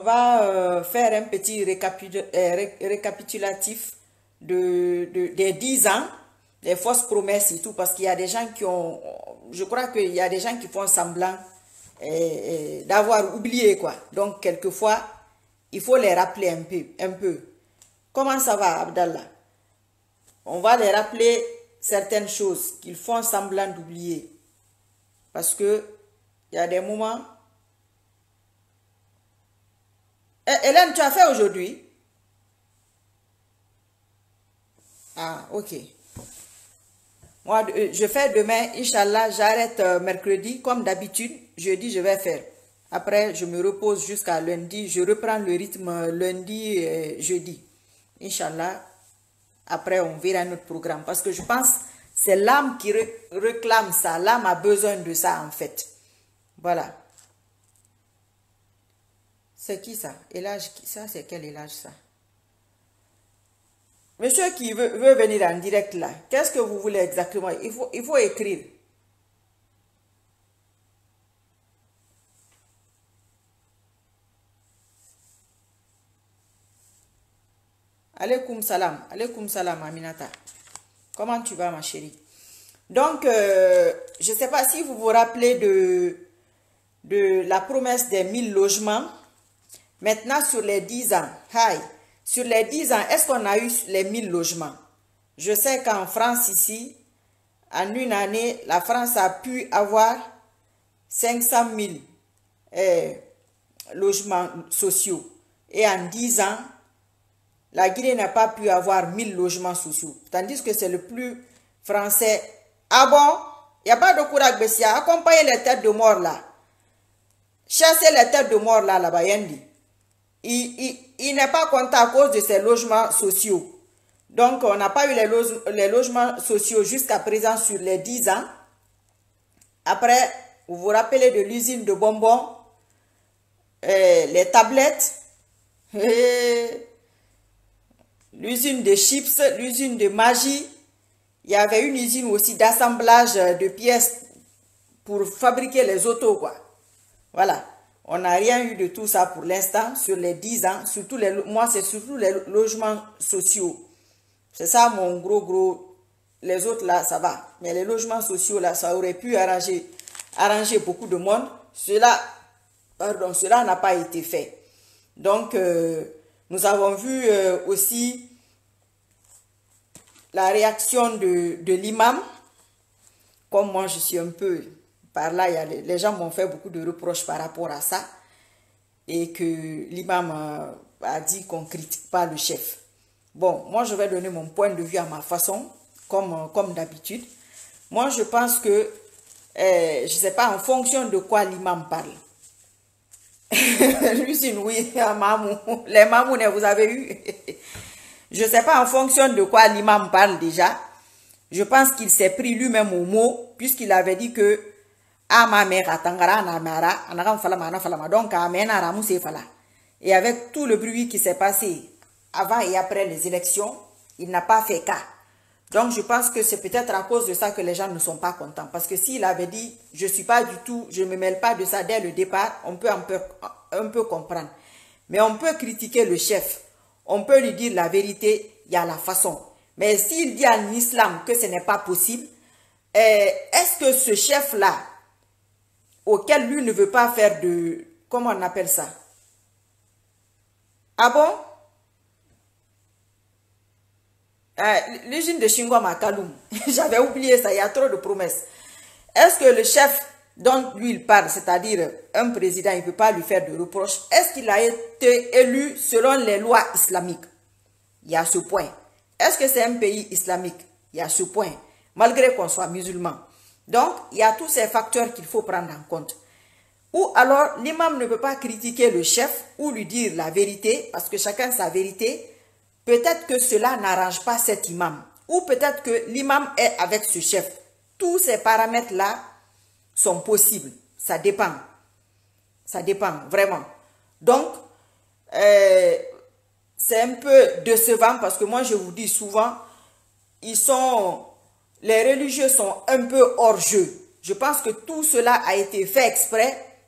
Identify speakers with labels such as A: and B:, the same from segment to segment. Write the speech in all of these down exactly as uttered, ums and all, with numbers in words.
A: va euh, faire un petit récapitu euh, ré récapitulatif de, de, des dix ans, des fausses promesses et tout, parce qu'il y a des gens qui ont, je crois qu'il y a des gens qui font semblant euh, d'avoir oublié, quoi. Donc, quelquefois, il faut les rappeler un peu, un peu. Comment ça va, Abdallah? On va les rappeler certaines choses qu'ils font semblant d'oublier. Parce que il y a des moments... Eh, Hélène, tu as fait aujourd'hui? Ah, ok. Moi, je fais demain, Inch'Allah, j'arrête euh, mercredi, comme d'habitude. Jeudi, je vais faire. Après, je me repose jusqu'à lundi. Je reprends le rythme lundi et jeudi. Inch'Allah, après, on verra notre programme. Parce que je pense que c'est l'âme qui re réclame ça. L'âme a besoin de ça, en fait. Voilà. C'est qui ça? Élage, ça, c'est quel élage, ça? Monsieur qui veut, veut venir en direct là, qu'est-ce que vous voulez exactement? Il faut, il faut écrire. Alaykoum salam. Alaykoum salam, Aminata. Comment tu vas, ma chérie? Donc, euh, je ne sais pas si vous vous rappelez de, de la promesse des mille logements. Maintenant, sur les dix ans, hi, sur les dix ans, est-ce qu'on a eu les mille logements? Je sais qu'en France, ici, en une année, la France a pu avoir cinq cent mille eh, logements sociaux. Et en dix ans, la Guinée n'a pas pu avoir mille logements sociaux. Tandis que c'est le plus français. Ah bon? Il n'y a pas de courage, Bessia. Accompagnez les têtes de mort là. Chassez les têtes de mort là, là-bas, Yendi. Il, il, il n'est pas content à cause de ces logements sociaux. Donc, on n'a pas eu les, loge, les logements sociaux jusqu'à présent sur les dix ans. Après, vous vous rappelez de l'usine de bonbons, euh, les tablettes, l'usine de chips, l'usine de magie. Il y avait une usine aussi d'assemblage de pièces pour fabriquer les autos, quoi. Voilà. On n'a rien eu de tout ça pour l'instant sur les dix ans. Surtout les, moi, c'est surtout les logements sociaux. C'est ça mon gros, gros. Les autres là, ça va. Mais les logements sociaux là, ça aurait pu arranger, arranger beaucoup de monde. Cela, pardon, cela n'a pas été fait. Donc, euh, nous avons vu euh, aussi la réaction de, de l'imam. Comme moi, je suis un peu... Par là, il y a les, les gens m'ont fait beaucoup de reproches par rapport à ça. Et que l'imam a, a dit qu'on ne critique pas le chef. Bon, moi, je vais donner mon point de vue à ma façon, comme, comme d'habitude. Moi, je pense que, euh, je ne sais pas en fonction de quoi l'imam parle. Lucine, oui, mamou. Les mamous, vous avez eu. Je ne sais pas en fonction de quoi l'imam parle déjà. Je pense qu'il s'est pris lui-même au mot, puisqu'il avait dit que donc, et avec tout le bruit qui s'est passé avant et après les élections, il n'a pas fait cas. Donc, je pense que c'est peut-être à cause de ça que les gens ne sont pas contents. Parce que s'il avait dit, je ne suis pas du tout, je ne me mêle pas de ça dès le départ, on peut un peu, un peu comprendre. Mais on peut critiquer le chef. On peut lui dire la vérité, il y a la façon. Mais s'il dit en islam que ce n'est pas possible, eh, est-ce que ce chef-là, auquel lui ne veut pas faire de... Comment on appelle ça? Ah bon? Euh, L'usine de Chingom à Kaloum. J'avais oublié ça, il y a trop de promesses. Est-ce que le chef dont lui il parle, c'est-à-dire un président, il ne peut pas lui faire de reproches, est-ce qu'il a été élu selon les lois islamiques? Il y a ce point. Est-ce que c'est un pays islamique? Il y a ce point. Malgré qu'on soit musulman. Donc, il y a tous ces facteurs qu'il faut prendre en compte. Ou alors, l'imam ne peut pas critiquer le chef ou lui dire la vérité, parce que chacun sa vérité. Peut-être que cela n'arrange pas cet imam. Ou peut-être que l'imam est avec ce chef. Tous ces paramètres-là sont possibles. Ça dépend. Ça dépend, vraiment. Donc, euh, c'est un peu décevant parce que moi, je vous dis souvent, ils sont... Les religieux sont un peu hors jeu. Je pense que tout cela a été fait exprès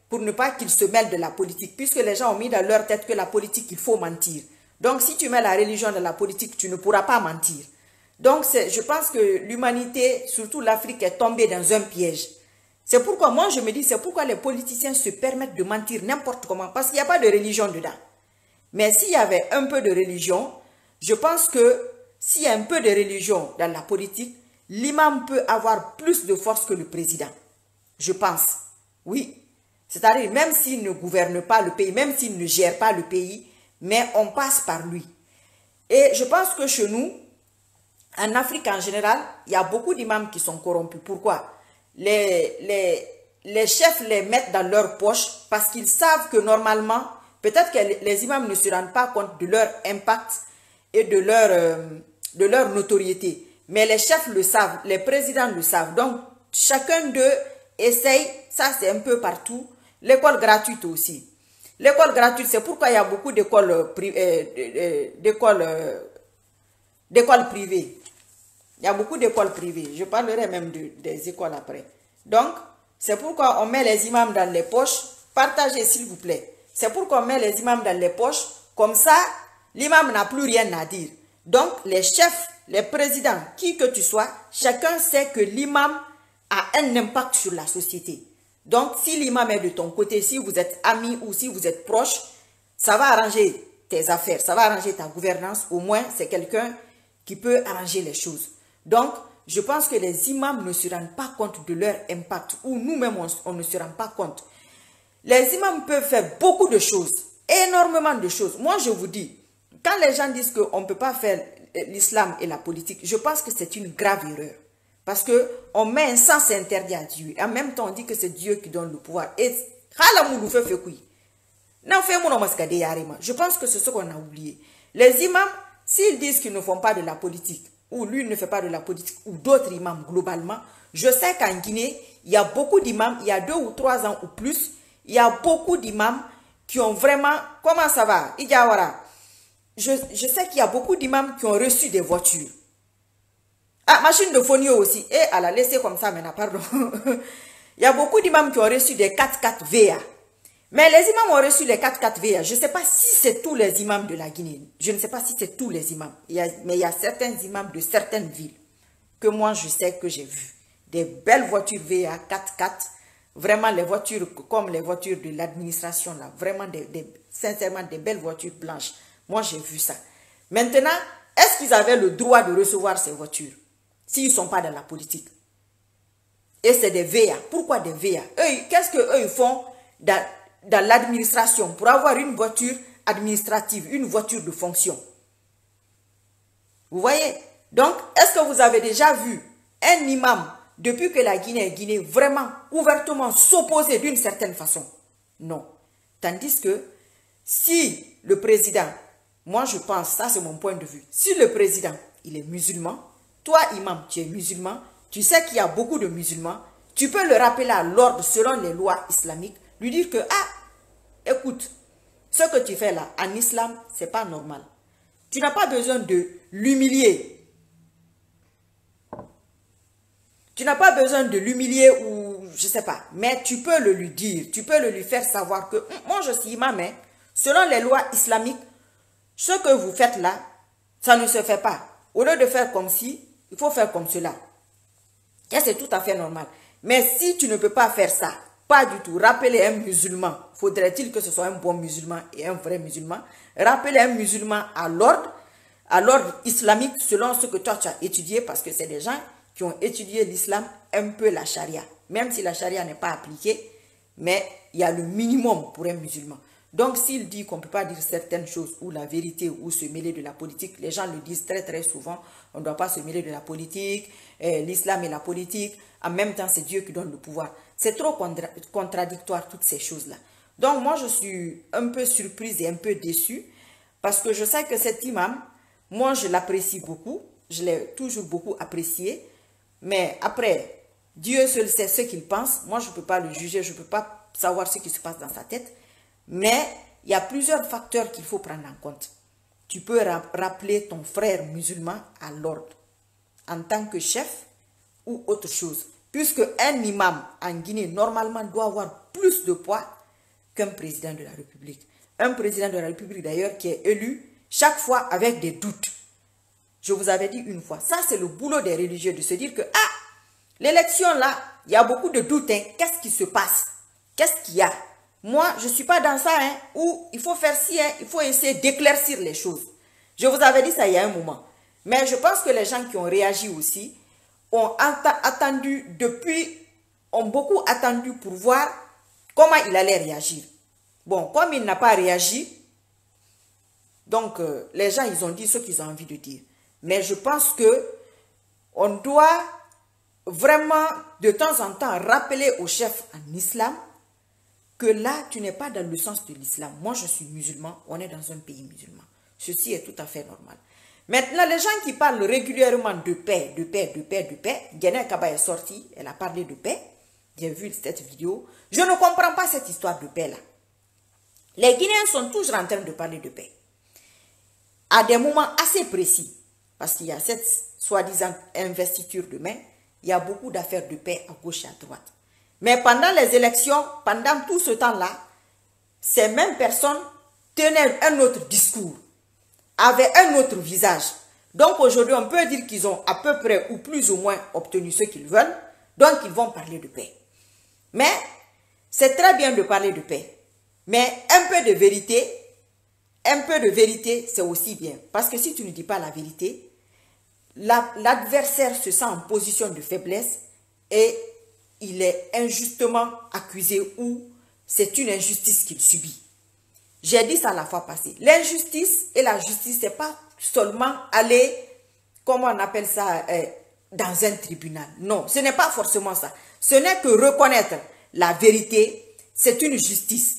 A: pour ne pas qu'ils se mêlent de la politique, puisque les gens ont mis dans leur tête que la politique, il faut mentir. Donc, si tu mets la religion dans la politique, tu ne pourras pas mentir. Donc, je pense que l'humanité, surtout l'Afrique, est tombée dans un piège. C'est pourquoi, moi, je me dis, c'est pourquoi les politiciens se permettent de mentir n'importe comment, parce qu'il n'y a pas de religion dedans. Mais s'il y avait un peu de religion, je pense que s'il y a un peu de religion dans la politique, l'imam peut avoir plus de force que le président. Je pense. Oui. C'est-à-dire, même s'il ne gouverne pas le pays, même s'il ne gère pas le pays, mais on passe par lui. Et je pense que chez nous, en Afrique en général, il y a beaucoup d'imams qui sont corrompus. Pourquoi? Les, les, les chefs les mettent dans leur poche parce qu'ils savent que normalement, peut-être que les imams ne se rendent pas compte de leur impact et de leur, euh, de leur notoriété. Mais les chefs le savent, les présidents le savent. Donc, chacun d'eux essaye, ça c'est un peu partout, l'école gratuite aussi. L'école gratuite, c'est pourquoi il y a beaucoup d'écoles euh, d'écoles euh, d'écoles privées. Il y a beaucoup d'écoles privées. Je parlerai même de, des écoles après. Donc, c'est pourquoi on met les imams dans les poches. Partagez s'il vous plaît. C'est pourquoi on met les imams dans les poches. Comme ça, l'imam n'a plus rien à dire. Donc, les chefs, les présidents, qui que tu sois, chacun sait que l'imam a un impact sur la société. Donc, si l'imam est de ton côté, si vous êtes amis ou si vous êtes proche, ça va arranger tes affaires, ça va arranger ta gouvernance. Au moins, c'est quelqu'un qui peut arranger les choses. Donc, je pense que les imams ne se rendent pas compte de leur impact, ou nous-mêmes, on, on ne se rend pas compte. Les imams peuvent faire beaucoup de choses, énormément de choses. Moi, je vous dis, quand les gens disent qu'on ne peut pas faire l'islam et la politique, je pense que c'est une grave erreur. Parce qu'on met un sens interdit à Dieu. En même temps, on dit que c'est Dieu qui donne le pouvoir. Et je pense que c'est ce qu'on a oublié. Les imams, s'ils disent qu'ils ne font pas de la politique, ou lui ne fait pas de la politique, ou d'autres imams globalement, je sais qu'en Guinée, il y a beaucoup d'imams, il y a deux ou trois ans ou plus, il y a beaucoup d'imams qui ont vraiment... Comment ça va? Je, je sais qu'il y a beaucoup d'imams qui ont reçu des voitures. Ah, machine de phonio aussi. Eh, elle a laissé comme ça maintenant, pardon. Il y a beaucoup d'imams qui ont reçu des quatre quatre V A. Mais les imams ont reçu les quatre quatre V A. Je ne sais pas si c'est tous les imams de la Guinée. Je ne sais pas si c'est tous les imams. Il y a, mais il y a certains imams de certaines villes que moi, je sais que j'ai vu. Des belles voitures V A quatre quatre. Vraiment, les voitures comme les voitures de l'administration, là. Vraiment, des, des, sincèrement, des belles voitures blanches. Moi, j'ai vu ça. Maintenant, est-ce qu'ils avaient le droit de recevoir ces voitures s'ils ne sont pas dans la politique? Et c'est des V A. Pourquoi des V A? Eux, qu'est-ce qu'eux ils font dans, dans l'administration pour avoir une voiture administrative, une voiture de fonction? Vous voyez? Donc, est-ce que vous avez déjà vu un imam, depuis que la Guinée est Guinée, vraiment ouvertement s'opposer d'une certaine façon? Non. Tandis que si le président, moi je pense, ça c'est mon point de vue, si le président, il est musulman, toi imam, tu es musulman, tu sais qu'il y a beaucoup de musulmans, tu peux le rappeler à l'ordre selon les lois islamiques, lui dire que, ah, écoute, ce que tu fais là, en islam, c'est pas normal. Tu n'as pas besoin de l'humilier. Tu n'as pas besoin de l'humilier ou, je sais pas, mais tu peux le lui dire, tu peux le lui faire savoir que, moi je suis imam, mais selon les lois islamiques, ce que vous faites là, ça ne se fait pas. Au lieu de faire comme si, il faut faire comme cela. Et c'est tout à fait normal. Mais si tu ne peux pas faire ça, pas du tout, rappeler un musulman, faudrait-il que ce soit un bon musulman et un vrai musulman, rappeler un musulman à l'ordre, à l'ordre islamique selon ce que toi tu as étudié, parce que c'est des gens qui ont étudié l'islam, un peu la charia. Même si la charia n'est pas appliquée, mais il y a le minimum pour un musulman. Donc, s'il dit qu'on ne peut pas dire certaines choses ou la vérité ou se mêler de la politique, les gens le disent très très souvent, on ne doit pas se mêler de la politique, eh, l'islam et la politique, en même temps c'est Dieu qui donne le pouvoir. C'est trop contra contradictoire toutes ces choses-là. Donc, moi je suis un peu surprise et un peu déçue parce que je sais que cet imam, moi je l'apprécie beaucoup, je l'ai toujours beaucoup apprécié, mais après, Dieu seul sait ce qu'il pense, moi je ne peux pas le juger, je ne peux pas savoir ce qui se passe dans sa tête. Mais il y a plusieurs facteurs qu'il faut prendre en compte. Tu peux rappeler ton frère musulman à l'ordre en tant que chef ou autre chose. Puisque un imam en Guinée, normalement, doit avoir plus de poids qu'un président de la République. Un président de la République d'ailleurs qui est élu chaque fois avec des doutes. Je vous avais dit une fois, ça c'est le boulot des religieux de se dire que, ah, l'élection là, il y a beaucoup de doutes, hein. Qu'est-ce qui se passe? Qu'est-ce qu'il y a? Moi, je ne suis pas dans ça, hein, où il faut faire ci, hein, il faut essayer d'éclaircir les choses. Je vous avais dit ça il y a un moment. Mais je pense que les gens qui ont réagi aussi ont attendu depuis, ont beaucoup attendu pour voir comment il allait réagir. Bon, comme il n'a pas réagi, donc euh, les gens, ils ont dit ce qu'ils ont envie de dire. Mais je pense que on doit vraiment, de temps en temps, rappeler au chef en islam que là, tu n'es pas dans le sens de l'islam. Moi, je suis musulman, on est dans un pays musulman. Ceci est tout à fait normal. Maintenant, les gens qui parlent régulièrement de paix, de paix, de paix, de paix, Guinée Kaba est sortie, elle a parlé de paix, j'ai vu cette vidéo. Je ne comprends pas cette histoire de paix-là. Les Guinéens sont toujours en train de parler de paix. À des moments assez précis, parce qu'il y a cette soi-disant investiture demain, il y a beaucoup d'affaires de paix à gauche et à droite. Mais pendant les élections, pendant tout ce temps-là, ces mêmes personnes tenaient un autre discours, avaient un autre visage. Donc aujourd'hui, on peut dire qu'ils ont à peu près ou plus ou moins obtenu ce qu'ils veulent, donc ils vont parler de paix. Mais c'est très bien de parler de paix. Mais un peu de vérité, un peu de vérité, c'est aussi bien. Parce que si tu ne dis pas la vérité, l'adversaire se sent en position de faiblesse et il est injustement accusé ou c'est une injustice qu'il subit. J'ai dit ça la fois passée. L'injustice et la justice, ce n'est pas seulement aller, comment on appelle ça, euh, dans un tribunal. Non, ce n'est pas forcément ça. Ce n'est que reconnaître la vérité, c'est une justice.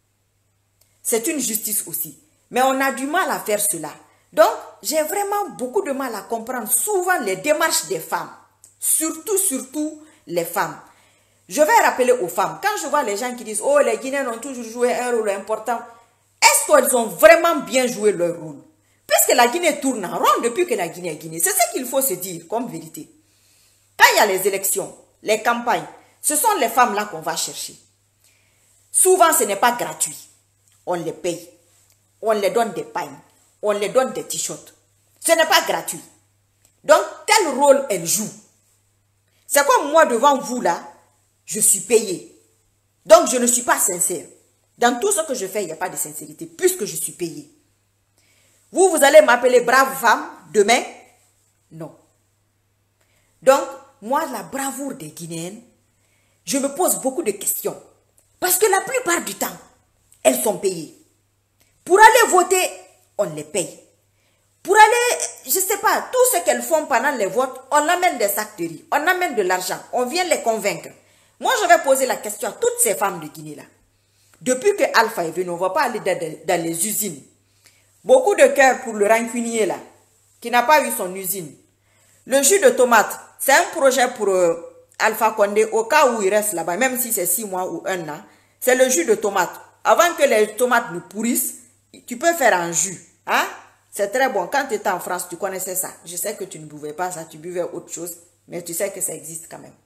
A: C'est une justice aussi. Mais on a du mal à faire cela. Donc, j'ai vraiment beaucoup de mal à comprendre souvent les démarches des femmes. Surtout, surtout les femmes. Je vais rappeler aux femmes, quand je vois les gens qui disent « Oh, les Guinéens ont toujours joué un rôle important », est-ce qu'elles ont vraiment bien joué leur rôle? Puisque la Guinée tourne en rond depuis que la Guinée est Guinée. C'est ce qu'il faut se dire comme vérité. Quand il y a les élections, les campagnes, ce sont les femmes-là qu'on va chercher. Souvent, ce n'est pas gratuit. On les paye. On les donne des pagnes. On les donne des t-shirts. Ce n'est pas gratuit. Donc, tel rôle elle joue. C'est comme moi devant vous là, je suis payée. Donc, je ne suis pas sincère. Dans tout ce que je fais, il n'y a pas de sincérité, puisque je suis payée. Vous, vous allez m'appeler brave femme demain? Non. Donc, moi, la bravoure des Guinéennes, je me pose beaucoup de questions. Parce que la plupart du temps, elles sont payées. Pour aller voter, on les paye. Pour aller, je ne sais pas, tout ce qu'elles font pendant les votes, on amène des sacs de riz, on amène de l'argent, on vient les convaincre. Moi, je vais poser la question à toutes ces femmes de Guinée là. Depuis que Alpha est venu, on ne va pas aller dans, dans les usines. Beaucoup de cœur pour le rancunier là, qui n'a pas eu son usine. Le jus de tomate, c'est un projet pour euh, Alpha Condé au cas où il reste là-bas, même si c'est six mois ou un an. C'est le jus de tomate. Avant que les tomates ne pourrissent, tu peux faire un jus. Hein? C'est très bon. Quand tu étais en France, tu connaissais ça. Je sais que tu ne buvais pas ça, tu buvais autre chose, mais tu sais que ça existe quand même.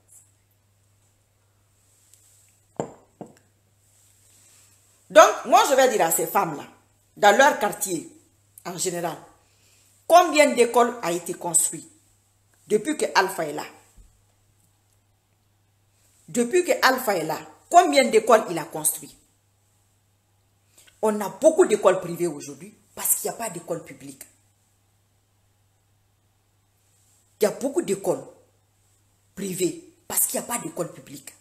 A: Donc, moi, je vais dire à ces femmes-là, dans leur quartier, en général, combien d'écoles a été construit depuis que Alpha est là? Depuis que Alpha est là, combien d'écoles il a construit? On a beaucoup d'écoles privées aujourd'hui parce qu'il n'y a pas d'école publique. Il y a beaucoup d'écoles privées parce qu'il n'y a pas d'école publique.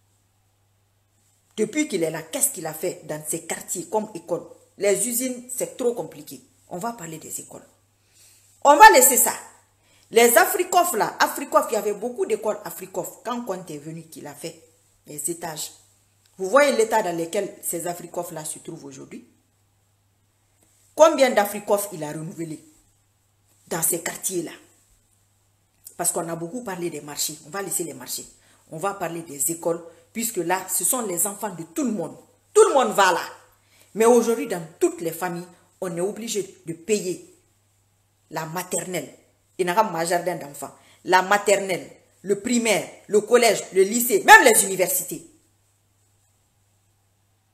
A: Depuis qu'il est là, qu'est-ce qu'il a fait dans ces quartiers comme école? Les usines, c'est trop compliqué. On va parler des écoles. On va laisser ça. Les Africof là, Africof, il y avait beaucoup d'écoles Africof. Quand Conte est venu, qu'il a fait les étages. Vous voyez l'état dans lequel ces Africof là se trouvent aujourd'hui? Combien d'Africof il a renouvelé dans ces quartiers là? Parce qu'on a beaucoup parlé des marchés. On va laisser les marchés. On va parler des écoles. Puisque là, ce sont les enfants de tout le monde. Tout le monde va là. Mais aujourd'hui, dans toutes les familles, on est obligé de payer la maternelle. Il n'y a pas de jardin d'enfants. La maternelle, le primaire, le collège, le lycée, même les universités.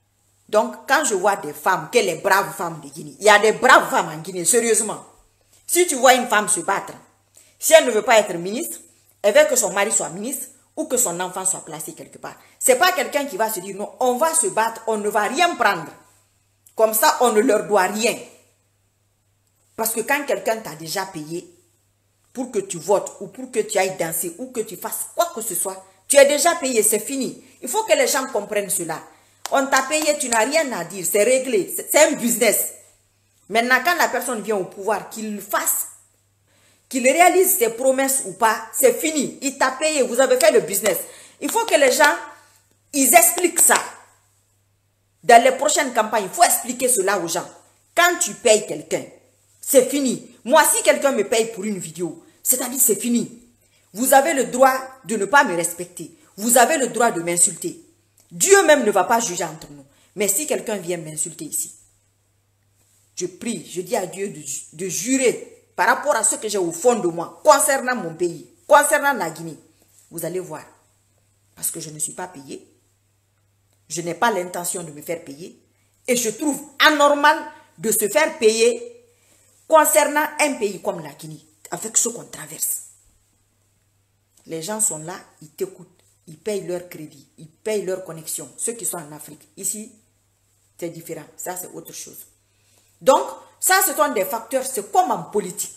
A: Donc, quand je vois des femmes, que les braves femmes de Guinée, il y a des braves femmes en Guinée, sérieusement. Si tu vois une femme se battre, si elle ne veut pas être ministre, elle veut que son mari soit ministre ou que son enfant soit placé quelque part. Ce n'est pas quelqu'un qui va se dire, non, on va se battre, on ne va rien prendre. Comme ça, on ne leur doit rien. Parce que quand quelqu'un t'a déjà payé pour que tu votes ou pour que tu ailles danser ou que tu fasses quoi que ce soit, tu es déjà payé, c'est fini. Il faut que les gens comprennent cela. On t'a payé, tu n'as rien à dire, c'est réglé, c'est un business. Maintenant, quand la personne vient au pouvoir, qu'il fasse, qu'il réalise ses promesses ou pas, c'est fini. Il t'a payé, vous avez fait le business. Il faut que les gens, ils expliquent ça. Dans les prochaines campagnes, il faut expliquer cela aux gens. Quand tu payes quelqu'un, c'est fini. Moi, si quelqu'un me paye pour une vidéo, c'est-à-dire c'est fini. Vous avez le droit de ne pas me respecter. Vous avez le droit de m'insulter. Dieu même ne va pas juger entre nous. Mais si quelqu'un vient m'insulter ici, je prie, je dis à Dieu de, de jurer par rapport à ce que j'ai au fond de moi, concernant mon pays, concernant la Guinée. Vous allez voir. Parce que je ne suis pas payé. Je n'ai pas l'intention de me faire payer. Et je trouve anormal de se faire payer concernant un pays comme la Guinée, avec ce qu'on traverse. Les gens sont là, ils t'écoutent. Ils payent leur crédit, ils payent leur connexion. Ceux qui sont en Afrique, ici, c'est différent. Ça, c'est autre chose. Donc, ça, ce sont des facteurs, c'est comme en politique.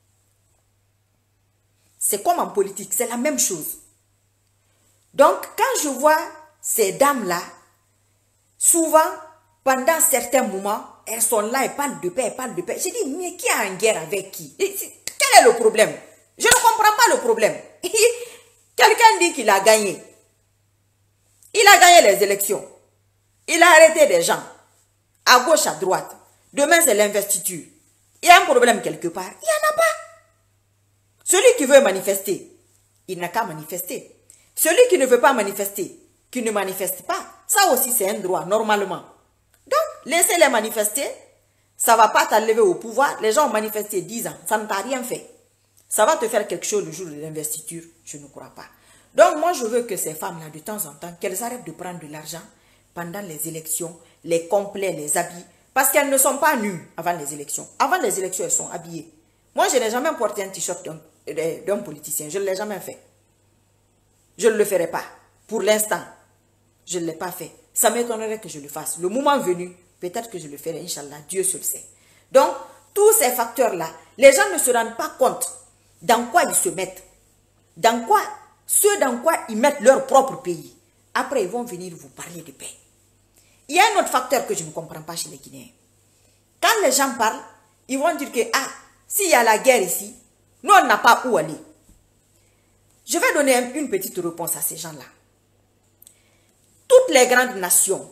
A: C'est comme en politique, c'est la même chose. Donc, quand je vois ces dames-là, souvent, pendant certains moments, elles sont là, elles parlent de paix, elles parlent de paix. Je dis, mais qui est en guerre avec qui? Quel est le problème? Je ne comprends pas le problème. Quelqu'un dit qu'il a gagné. Il a gagné les élections. Il a arrêté des gens. À gauche, à droite. Demain, c'est l'investiture. Il y a un problème quelque part. Il n'y en a pas. Celui qui veut manifester, il n'a qu'à manifester. Celui qui ne veut pas manifester, qui ne manifeste pas, ça aussi c'est un droit, normalement. Donc, laissez-les manifester. Ça ne va pas t'enlever au pouvoir. Les gens ont manifesté dix ans. Ça ne t'a rien fait. Ça va te faire quelque chose le jour de l'investiture, je ne crois pas. Donc moi je veux que ces femmes-là, de temps en temps, qu'elles arrêtent de prendre de l'argent pendant les élections, les complets, les habits, parce qu'elles ne sont pas nues avant les élections. Avant les élections, elles sont habillées. Moi je n'ai jamais porté un t-shirt d'un politicien, je ne l'ai jamais fait. Je ne le ferai pas. Pour l'instant, je ne l'ai pas fait. Ça m'étonnerait que je le fasse. Le moment venu, peut-être que je le ferai, Inch'Allah, Dieu seul sait. Donc, tous ces facteurs-là, les gens ne se rendent pas compte dans quoi ils se mettent. Dans quoi, ceux dans quoi ils mettent leur propre pays. Après, ils vont venir vous parler de paix. Il y a un autre facteur que je ne comprends pas chez les Guinéens. Quand les gens parlent, ils vont dire que, ah, s'il y a la guerre ici, nous, on n'a pas où aller. Je vais donner une petite réponse à ces gens-là. Toutes les grandes nations,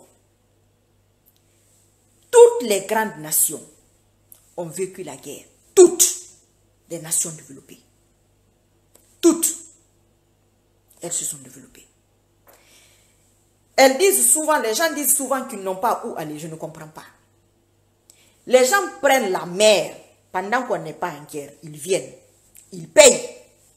A: toutes les grandes nations ont vécu la guerre. Toutes les nations développées. Toutes. Elles se sont développées. Elles disent souvent, les gens disent souvent qu'ils n'ont pas où aller. Je ne comprends pas. Les gens prennent la mer pendant qu'on n'est pas en guerre. Ils viennent. Ils payent.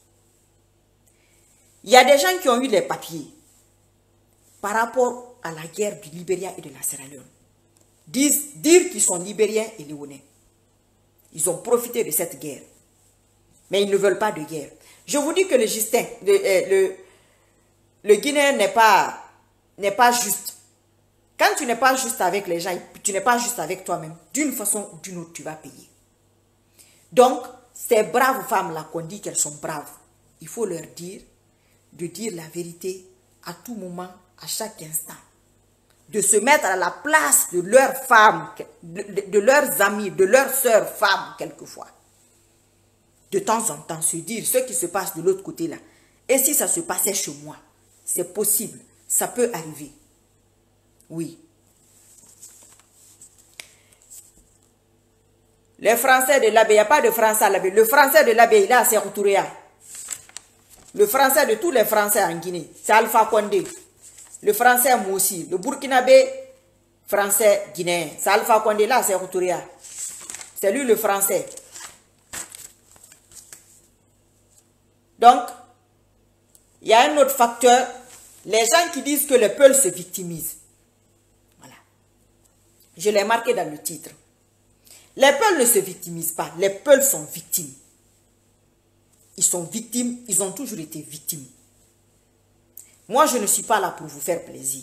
A: Il y a des gens qui ont eu les papiers par rapport à la guerre du Libéria et de la Sierra Leone. Disent, dire qu'ils sont libériens et léonais. Ils ont profité de cette guerre. Mais ils ne veulent pas de guerre. Je vous dis que le Justin, le, le, le Guinéen n'est pas, n'est pas juste. Quand tu n'es pas juste avec les gens, tu n'es pas juste avec toi-même, d'une façon ou d'une autre, tu vas payer. Donc, ces braves femmes-là qu'on dit qu'elles sont braves, il faut leur dire de dire la vérité à tout moment, à chaque instant. De se mettre à la place de leurs femmes, de, de, de leurs amis, de leurs sœurs femmes, quelquefois. De temps en temps, se dire ce qui se passe de l'autre côté là. Et si ça se passait chez moi, c'est possible, ça peut arriver. Oui. Les Français de l'abbé, il n'y a pas de Français à l'abbé. Le Français de l'abbé, il est à Sékou Touré. Le Français de tous les Français en Guinée, c'est Alpha Condé. Le Français Moussi, le Burkinabé, Français guinéen, c'est Alpha Condé là, c'est Sékou Touré. C'est lui le Français. Donc, il y a un autre facteur, les gens qui disent que les peuples se victimisent. Voilà. Je l'ai marqué dans le titre. Les Peuls ne se victimisent pas. Les Peuls sont victimes. Ils sont victimes. Ils ont toujours été victimes. Moi, je ne suis pas là pour vous faire plaisir.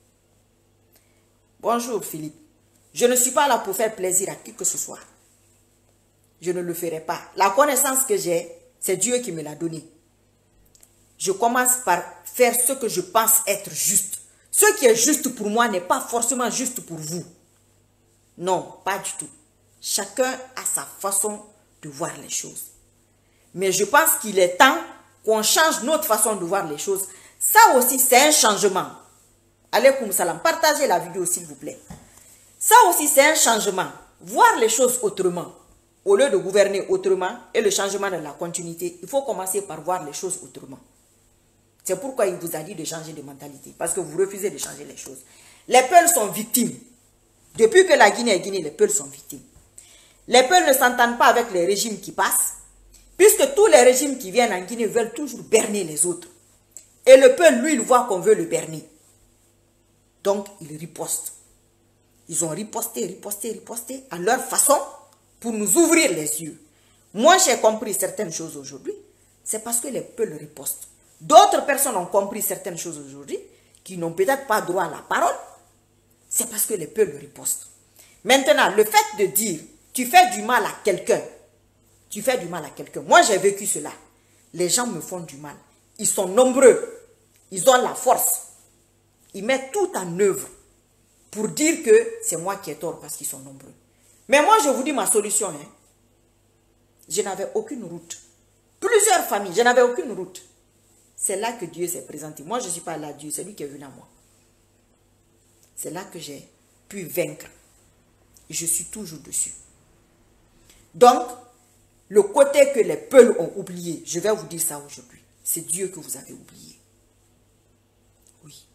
A: Bonjour Philippe. Je ne suis pas là pour faire plaisir à qui que ce soit. Je ne le ferai pas. La connaissance que j'ai, c'est Dieu qui me l'a donnée. Je commence par faire ce que je pense être juste. Ce qui est juste pour moi n'est pas forcément juste pour vous. Non, pas du tout. Chacun a sa façon de voir les choses. Mais je pense qu'il est temps qu'on change notre façon de voir les choses. Ça aussi, c'est un changement. Alaykoum salam. Partagez la vidéo, s'il vous plaît. Ça aussi, c'est un changement. Voir les choses autrement. Au lieu de gouverner autrement et le changement de la continuité, il faut commencer par voir les choses autrement. C'est pourquoi il vous a dit de changer de mentalité. Parce que vous refusez de changer les choses. Les Peuls sont victimes. Depuis que la Guinée est Guinée, les Peuls sont victimes. Les Peuls ne s'entendent pas avec les régimes qui passent. Puisque tous les régimes qui viennent en Guinée veulent toujours berner les autres. Et le Peul, lui, il voit qu'on veut le berner. Donc, il riposte. Ils ont riposté, riposté, riposté à leur façon pour nous ouvrir les yeux. Moi, j'ai compris certaines choses aujourd'hui. C'est parce que les Peuls ripostent. D'autres personnes ont compris certaines choses aujourd'hui qui n'ont peut-être pas droit à la parole. C'est parce que les Peuls ripostent. Maintenant, le fait de dire tu fais du mal à quelqu'un, tu fais du mal à quelqu'un. Moi, j'ai vécu cela. Les gens me font du mal. Ils sont nombreux. Ils ont la force. Ils mettent tout en œuvre pour dire que c'est moi qui ai tort parce qu'ils sont nombreux. Mais moi, je vous dis ma solution. Hein. Je n'avais aucune route. Plusieurs familles, je n'avais aucune route. C'est là que Dieu s'est présenté. Moi, je ne suis pas là, Dieu, c'est lui qui est venu à moi. C'est là que j'ai pu vaincre. Et je suis toujours dessus. Donc, le côté que les Peuls ont oublié, je vais vous dire ça aujourd'hui. C'est Dieu que vous avez oublié. Oui.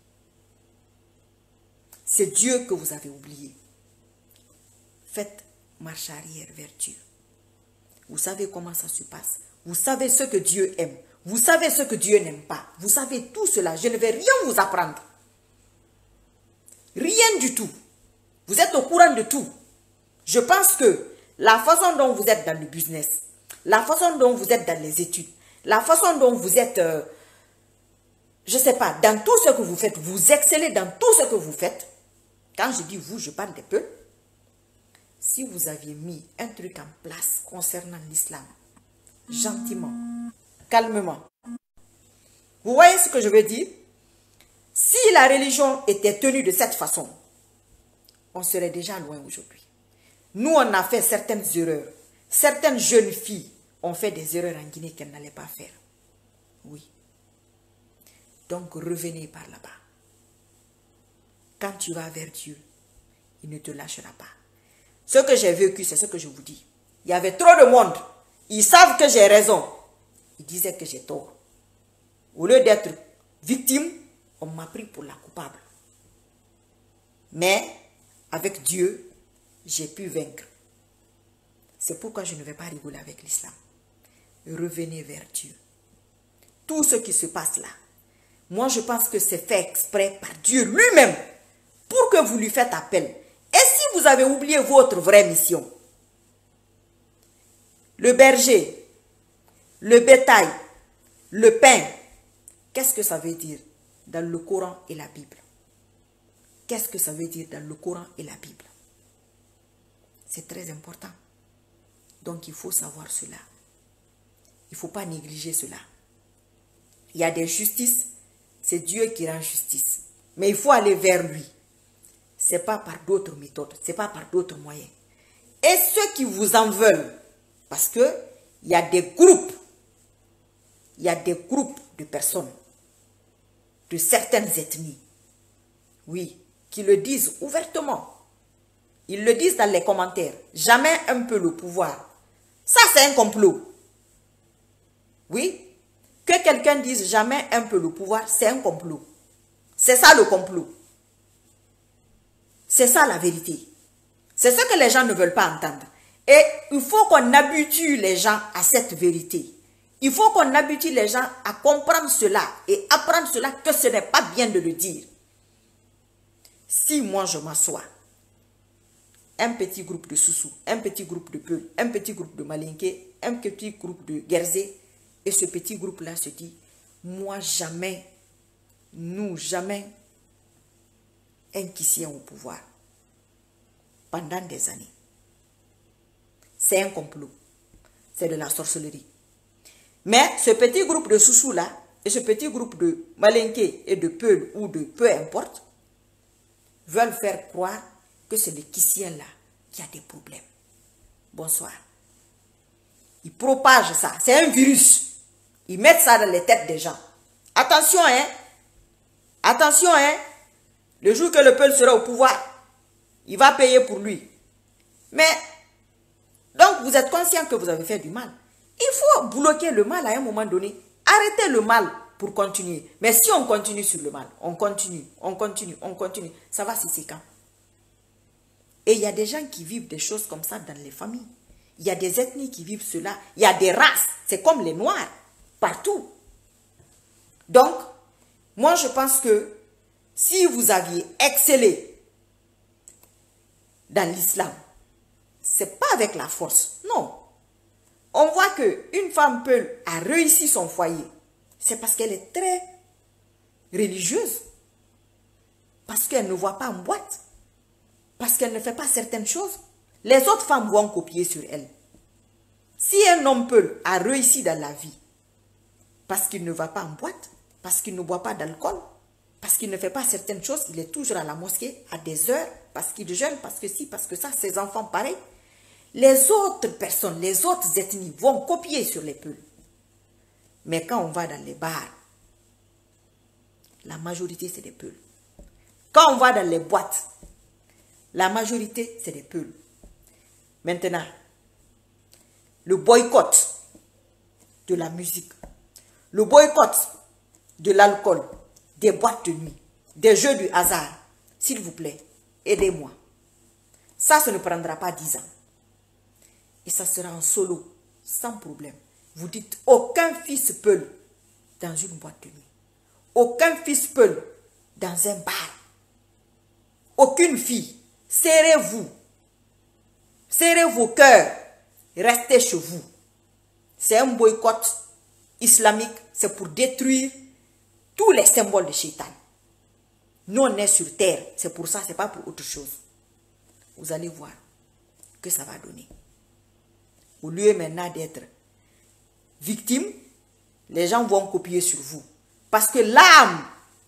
A: C'est Dieu que vous avez oublié. Faites marche arrière vers Dieu. Vous savez comment ça se passe. Vous savez ce que Dieu aime. Vous savez ce que Dieu n'aime pas. Vous savez tout cela. Je ne vais rien vous apprendre. Rien du tout. Vous êtes au courant de tout. Je pense que la façon dont vous êtes dans le business, la façon dont vous êtes dans les études, la façon dont vous êtes, euh, je ne sais pas, dans tout ce que vous faites, vous excellez dans tout ce que vous faites. Quand je dis vous, je parle des peu. Si vous aviez mis un truc en place concernant l'islam, gentiment, calmement, vous voyez ce que je veux dire? Si la religion était tenue de cette façon, on serait déjà loin aujourd'hui. Nous, on a fait certaines erreurs. Certaines jeunes filles ont fait des erreurs en Guinée qu'elles n'allaient pas faire. Oui. Donc, revenez par là-bas. Quand tu vas vers Dieu, il ne te lâchera pas. Ce que j'ai vécu, c'est ce que je vous dis. Il y avait trop de monde. Ils savent que j'ai raison. Ils disaient que j'ai tort. Au lieu d'être victime, on m'a pris pour la coupable. Mais, avec Dieu, j'ai pu vaincre. C'est pourquoi je ne vais pas rigoler avec l'islam. Revenez vers Dieu. Tout ce qui se passe là, moi je pense que c'est fait exprès par Dieu lui-même pour que vous lui faites appel. Et si vous avez oublié votre vraie mission, le berger, le bétail, le pain, qu'est-ce que ça veut dire dans le Coran et la Bible? Qu'est-ce que ça veut dire dans le Coran et la Bible? C'est très important. Donc il faut savoir cela. Il ne faut pas négliger cela. Il y a des justices, c'est Dieu qui rend justice. Mais il faut aller vers lui. Ce n'est pas par d'autres méthodes, ce n'est pas par d'autres moyens. Et ceux qui vous en veulent, parce que il y a des groupes, il y a des groupes de personnes, de certaines ethnies, oui, qui le disent ouvertement. Ils le disent dans les commentaires. Jamais un peu le pouvoir. Ça, c'est un complot. Oui. Que quelqu'un dise jamais un peu le pouvoir, c'est un complot. C'est ça le complot. C'est ça la vérité. C'est ce que les gens ne veulent pas entendre. Et il faut qu'on habitue les gens à cette vérité. Il faut qu'on habitue les gens à comprendre cela et apprendre cela, que ce n'est pas bien de le dire. Si moi je m'assois un petit groupe de Soussou, un petit groupe de Peul, un petit groupe de Malinké, un petit groupe de Guerzé. Et ce petit groupe-là se dit, moi jamais, nous jamais, un Kissien au pouvoir. Pendant des années. C'est un complot. C'est de la sorcellerie. Mais ce petit groupe de Soussou-là, et ce petit groupe de Malinké et de Peul, ou de peu importe, veulent faire croire que c'est le Kissien-là qui a des problèmes. Bonsoir. Ils propagent ça. C'est un virus. Ils mettent ça dans les têtes des gens. Attention, hein. Attention, hein. Le jour que le Peul sera au pouvoir, il va payer pour lui. Mais, donc vous êtes conscient que vous avez fait du mal. Il faut bloquer le mal à un moment donné. Arrêtez le mal pour continuer. Mais si on continue sur le mal, on continue, on continue, on continue, ça va c'est quand. Et il y a des gens qui vivent des choses comme ça dans les familles. Il y a des ethnies qui vivent cela. Il y a des races. C'est comme les Noirs. Partout. Donc, moi je pense que si vous aviez excellé dans l'islam, c'est pas avec la force. Non. On voit qu'une femme Peul a réussi son foyer. C'est parce qu'elle est très religieuse. Parce qu'elle ne voit pas en boîte. Parce qu'elle ne fait pas certaines choses. Les autres femmes vont copier sur elle. Si un homme Peul a réussi dans la vie, parce qu'il ne va pas en boîte, parce qu'il ne boit pas d'alcool, parce qu'il ne fait pas certaines choses, il est toujours à la mosquée à des heures, parce qu'il jeûne, parce que si, parce que ça, ses enfants pareil. Les autres personnes, les autres ethnies vont copier sur les Peuls. Mais quand on va dans les bars, la majorité c'est des Peuls. Quand on va dans les boîtes, la majorité c'est des Peuls. Maintenant, le boycott de la musique, le boycott de l'alcool, des boîtes de nuit, des jeux du hasard, s'il vous plaît, aidez-moi. Ça, ça ne prendra pas dix ans. Et ça sera en solo, sans problème. Vous dites, aucun fils Peul dans une boîte de nuit. Aucun fils Peul dans un bar. Aucune fille. Serrez-vous. Serrez vos cœurs. Restez chez vous. C'est un boycott islamique. C'est pour détruire tous les symboles de Shaitan. Nous, on est sur terre. C'est pour ça, ce n'est pas pour autre chose. Vous allez voir que ça va donner. Au lieu maintenant d'être victime, les gens vont copier sur vous. Parce que l'âme,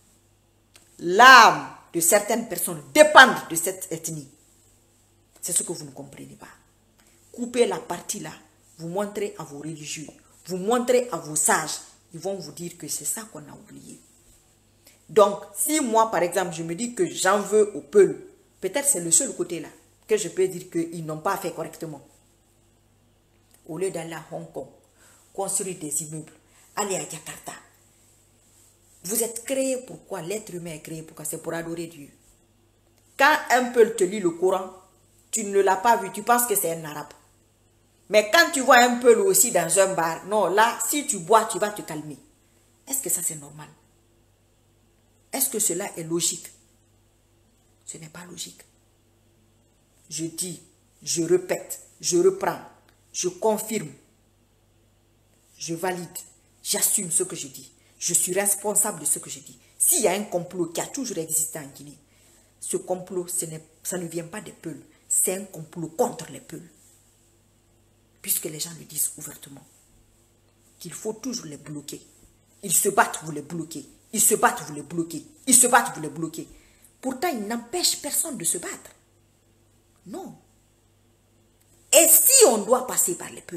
A: l'âme de certaines personnes dépend de cette ethnie. C'est ce que vous ne comprenez pas. Coupez la partie là, vous montrez à vos religieux, vous montrez à vos sages, ils vont vous dire que c'est ça qu'on a oublié. Donc, si moi, par exemple, je me dis que j'en veux au Peul, peut-être c'est le seul côté là que je peux dire qu'ils n'ont pas fait correctement. Au lieu d'aller à Hong Kong, construire des immeubles, aller à Jakarta. Vous êtes créé pourquoi? L'être humain est créé pourquoi? C'est pour adorer Dieu. Quand un Peul te lit le Coran, tu ne l'as pas vu, tu penses que c'est un arabe. Mais quand tu vois un Peul aussi dans un bar, non, là, si tu bois, tu vas te calmer. Est-ce que ça c'est normal? Est-ce que cela est logique? Ce n'est pas logique. Je dis, je répète, je reprends. Je confirme, je valide, j'assume ce que je dis. Je suis responsable de ce que je dis. S'il y a un complot qui a toujours existé en Guinée, ce complot, ce ça ne vient pas des Peuls. C'est un complot contre les Peuls. Puisque les gens le disent ouvertement. Qu'il faut toujours les bloquer. Ils se battent, vous les bloquez. Ils se battent, vous les bloquez. Ils se battent, vous les bloquez. Pourtant, ils n'empêchent personne de se battre. Non. Et si on doit passer par les Peuls,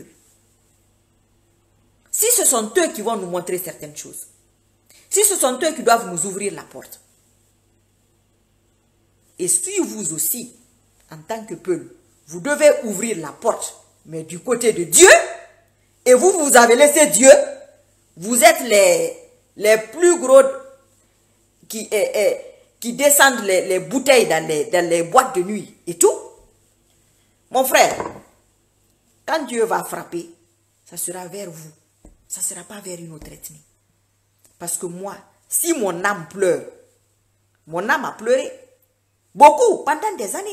A: si ce sont eux qui vont nous montrer certaines choses, si ce sont eux qui doivent nous ouvrir la porte, et si vous aussi, en tant que Peul, vous devez ouvrir la porte, mais du côté de Dieu, et vous, vous avez laissé Dieu, vous êtes les, les plus gros qui, eh, eh, qui descendent les, les bouteilles dans les, dans les boîtes de nuit et tout. Mon frère, quand Dieu va frapper, ça sera vers vous. Ça ne sera pas vers une autre ethnie. Parce que moi, si mon âme pleure, mon âme a pleuré beaucoup pendant des années.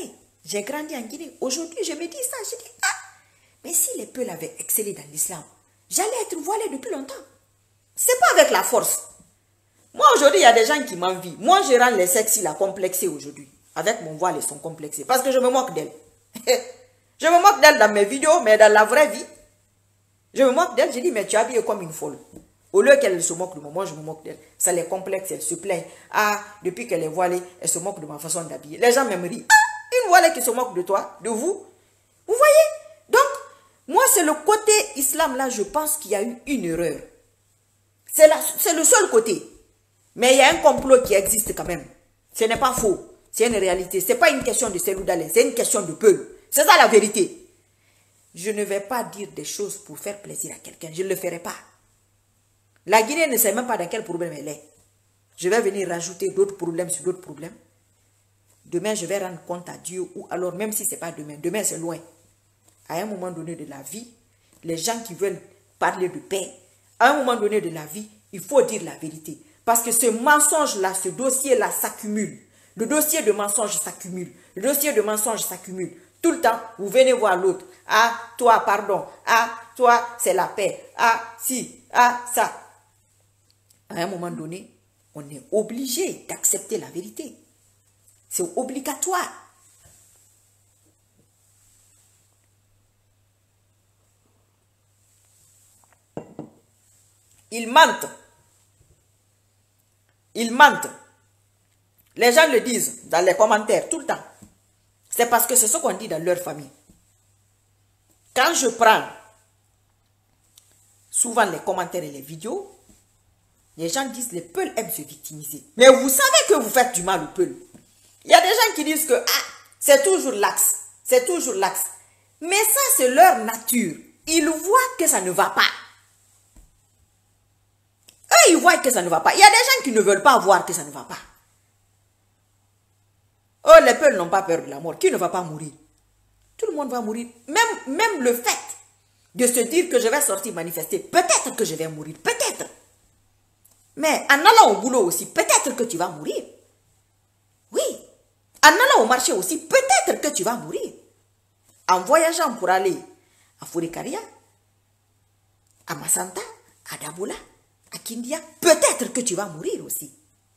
A: J'ai grandi en Guinée. Aujourd'hui, je me dis ça. Je dis, ah, mais si les Peuls avaient excellé dans l'islam, j'allais être voilée depuis longtemps. C'est pas avec la force. Moi, aujourd'hui, il y a des gens qui m'envient. Moi, je rends les sexy la complexée aujourd'hui. Avec mon voile, ils sont complexés. Parce que je me moque d'elle. Je me moque d'elle dans mes vidéos, mais dans la vraie vie, je me moque d'elle. Je dis, mais tu es habillée comme une folle. Au lieu qu'elle se moque de moi, moi je me moque d'elle. Ça les complexe, elle se plaint. Ah, depuis qu'elle est voilée, elle se moque de ma façon d'habiller. Les gens me rient. Ah, une voilée qui se moque de toi, de vous. Vous voyez? Donc, moi, c'est le côté islam là, je pense qu'il y a eu une erreur. C'est le seul côté. Mais il y a un complot qui existe quand même. Ce n'est pas faux. C'est une réalité. Ce n'est pas une question de Cellou Dalein, c'est une question de peuple. C'est ça la vérité. Je ne vais pas dire des choses pour faire plaisir à quelqu'un. Je ne le ferai pas. La Guinée ne sait même pas dans quel problème elle est. Je vais venir rajouter d'autres problèmes sur d'autres problèmes. Demain, je vais rendre compte à Dieu. Ou alors, même si ce n'est pas demain. Demain, c'est loin. À un moment donné de la vie, les gens qui veulent parler de paix, à un moment donné de la vie, il faut dire la vérité. Parce que ce mensonge-là, ce dossier-là s'accumule. Le dossier de mensonge s'accumule. Le dossier de mensonge s'accumule. Tout le temps, vous venez voir l'autre. Ah, toi, pardon. Ah, toi, c'est la paix. Ah, si. Ah, ça. À un moment donné, on est obligé d'accepter la vérité. C'est obligatoire. Ils mentent. Ils mentent. Les gens le disent dans les commentaires tout le temps. C'est parce que c'est ce qu'on dit dans leur famille. Quand je prends souvent les commentaires et les vidéos, les gens disent les Peuls aiment se victimiser. Mais vous savez que vous faites du mal aux Peuls. Il y a des gens qui disent que ah, c'est toujours l'axe. C'est toujours l'axe. Mais ça, c'est leur nature. Ils voient que ça ne va pas. Eux, ils voient que ça ne va pas. Il y a des gens qui ne veulent pas voir que ça ne va pas. Oh, les Peuls n'ont pas peur de la mort. Qui ne va pas mourir? Tout le monde va mourir. Même, même le fait de se dire que je vais sortir manifester, peut-être que je vais mourir. Peut-être. Mais en allant au boulot aussi, peut-être que tu vas mourir. Oui. En allant au marché aussi, peut-être que tu vas mourir. En voyageant pour aller à Furikaria, à Massanta, à Daboula, à Kindia, peut-être que tu vas mourir aussi.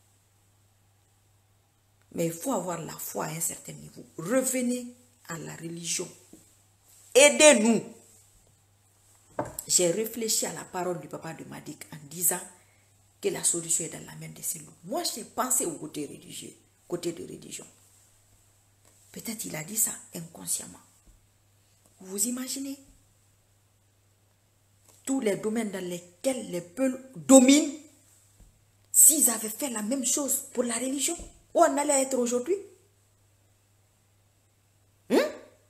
A: Mais il faut avoir la foi à un certain niveau. Revenez à la religion. Aidez-nous. J'ai réfléchi à la parole du papa de Madik en disant que la solution est dans la main de Cellou. Moi, j'ai pensé au côté religieux, côté de religion. Peut-être il a dit ça inconsciemment. Vous imaginez tous les domaines dans lesquels les peuples dominent, s'ils avaient fait la même chose pour la religion, où on allait être aujourd'hui? Hein?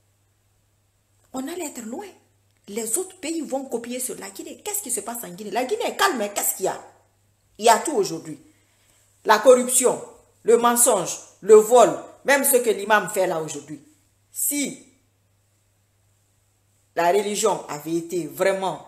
A: On allait être loin. Les autres pays vont copier sur la Guinée. Qu'est-ce qui se passe en Guinée? La Guinée est calme, mais qu'est-ce qu'il y a? Il y a tout aujourd'hui. La corruption, le mensonge, le vol, même ce que l'imam fait là aujourd'hui. Si la religion avait été vraiment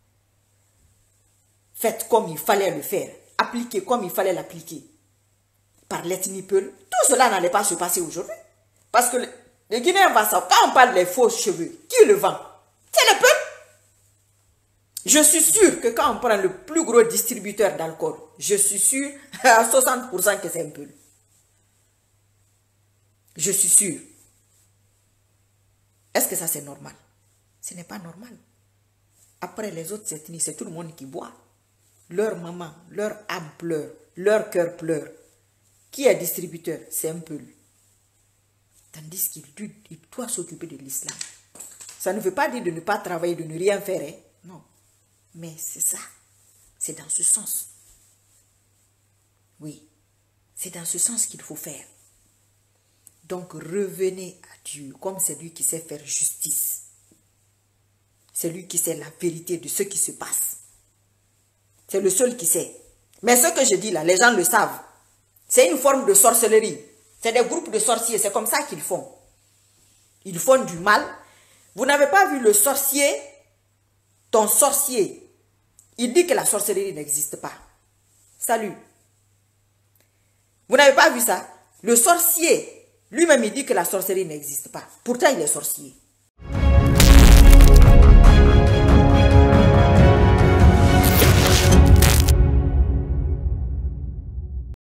A: faite comme il fallait le faire, appliquée comme il fallait l'appliquer par l'ethnie Peul, tout cela n'allait pas se passer aujourd'hui. Parce que le, le Guinéen va savoir, quand on parle des faux cheveux, qui le vend? C'est le Peul. Je suis sûr que quand on prend le plus gros distributeur d'alcool, je suis sûr à soixante pour cent que c'est un Peul. Je suis sûr. Est-ce que ça c'est normal? Ce n'est pas normal. Après les autres ethnies, c'est tout le monde qui boit. Leur maman, leur âme pleure, leur cœur pleure. Qui est distributeur? C'est un Peul. Tandis qu'il il doit s'occuper de l'islam. Ça ne veut pas dire de ne pas travailler, de ne rien faire. Hein? Non. Mais c'est ça. C'est dans ce sens. Oui. C'est dans ce sens qu'il faut faire. Donc revenez à Dieu comme c'est lui qui sait faire justice. C'est lui qui sait la vérité de ce qui se passe. C'est le seul qui sait. Mais ce que je dis là, les gens le savent. C'est une forme de sorcellerie. C'est des groupes de sorciers. C'est comme ça qu'ils font. Ils font du mal. Vous n'avez pas vu le sorcier, ton sorcier. Il dit que la sorcellerie n'existe pas. Salut. Vous n'avez pas vu ça? Le sorcier Lui-même, il dit que la sorcellerie n'existe pas. Pourtant, il est sorcier.